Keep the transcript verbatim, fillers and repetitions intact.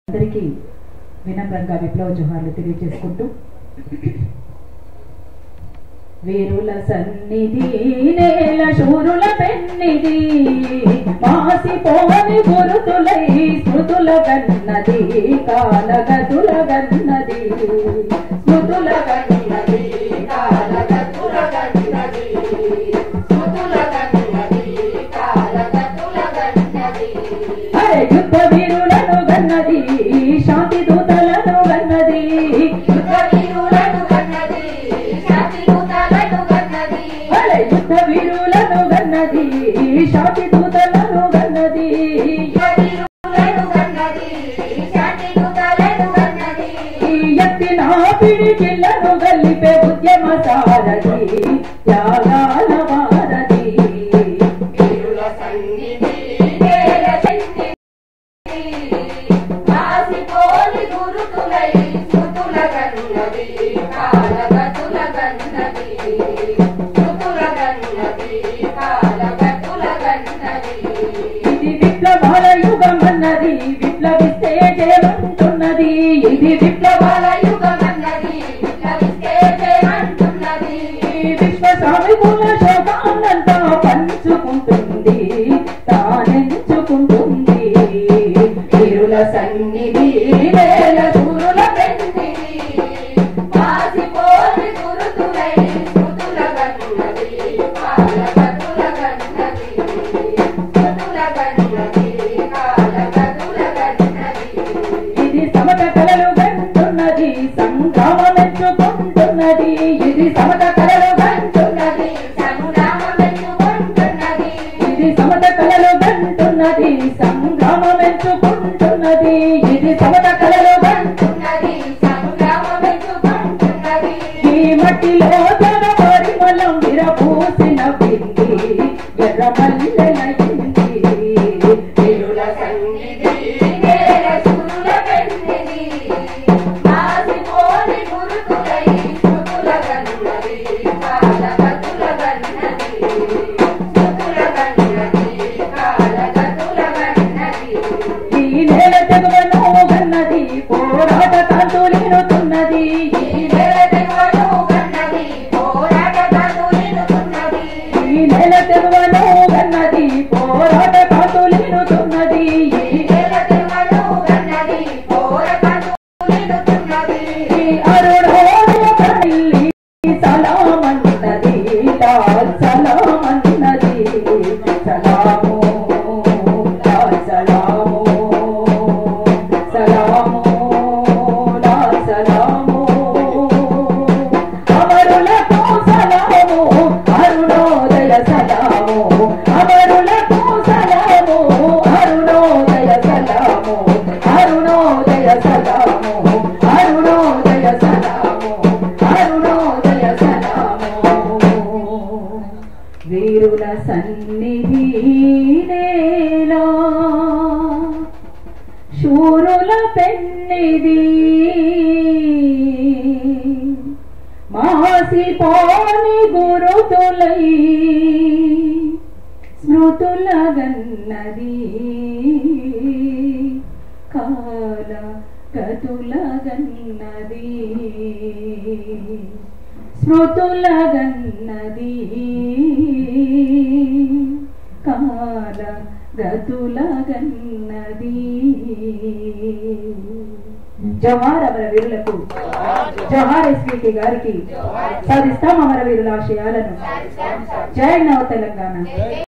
అందరికీ వినమ్రంగా విప్లవ జోహార్లు తెలియజేసుకుంటూ వీరుల సన్నిధి నేల శూరుల పెన్నిది మాసిపోని గురుతులై స్మృతుల గన్నది కాలగతుల గన్నది స్మృతుల గన్నది కాలగతుల గన్నది స్మృతుల గన్నది కాలగతుల గన్నది అరే యుద్ధ వీరులను గన్నది శాంతి దూతలను గన్నది యుద్ధ వీరులను గన్నది శాంతి దూతలను గన్నది అరే యుద్ధ వీరులను గన్నది శాంతి దూతలను గన్నది వీరులను గన్నది శాంతి దూతలను గన్నది ఎత్తిన పిడికిళ్లను గల్లిపే ఉద్యమ సారథి త్యాగాల వారధి వీరుల సన్నిధి నేల సన్నిధి మాసిపోని గురుతులై స్మృతుల గన్నది కాలగతుల గన్నది స్మృతుల గన్నది కాలగతుల గన్నది ఇది విప్లవాల యుగం అన్నది విప్లవిస్తే జయమంటున్నది ఇది విప్లవాల యుగం అన్నది విప్లవిస్తే జయమంటున్నది విశ్వ సామికుల శోకాన్నంతా పంచుకుంటుంది తానెంచుకుంటుంది వీరుల సన్నిధి నేల శూరుల పెన్నిది మాసిపోని గురుతులై స్మృతుల గన్నది కాలగతుల గన్నది స్మృతుల గన్నది కాలగతుల గన్నది ఇది సమత కలలు గంటున్నది సంగ్రామమెంచుకుంటున్నది ఇది సమత కలలు గంటున్నది సంగ్రామమెంచుకుంటున్నది ఇది సమత కలలు గంటున్నది సంగ్రామమెంచుకుంటున్నది ఇది సమత కలలు గంటున్నది సంగ్రామమెంచుకుంటున్నది ఈ మట్టిలో జన పరిమళం విరబూసిన పిండి ఎర్ర మల్లెలయింది వీరుల సన్నిధి నేల శూరుల పెన్నిది మాసిపోని గురుతులై స్మృతుల గన్నది కాలగతుల గన్నది స్మృతుల గన్నది కాలగతుల గన్నది ఈ నేల తెగువను గన్నది పోరాట కాంతులినుతున్నది ఈ నేల తెగువను గన్నది పోరాట కాంతులినుతున్నది ఈ నేల తెగువను గన్నది పోరాట కాంతులినుతున్నది ఈ నేల తెగువను గన్నది పోరాట కాంతులినుతున్నది ఈ అరుణోదయ కళ్ళి సలామన్నది లాల్ సలామన్నది సలాము లాల్ సలాము సలాము లాల్ సలాము అమరులకు సలాము అరుణోదయ సలాము అమరులకు సలాము అరుణోదయ సలాము అరుణోదయ సలాము అరుణోదయ సలాము అరుణోదయ సలాము వీరుల సన్నిధి నేల శూరుల పెన్నిది మాసిపోని గురుతులై స్మృతుల గన్నది కాల గతుల గన్నది స్మృతుల గన్నది కాల గతుల గన్నది జోహార్ అమర వీరులకు జోహార్ ఎస్పీకే గారికి సాధిస్తాం అమర వీరుల ఆశయాలను జై నవ తెలంగాణ.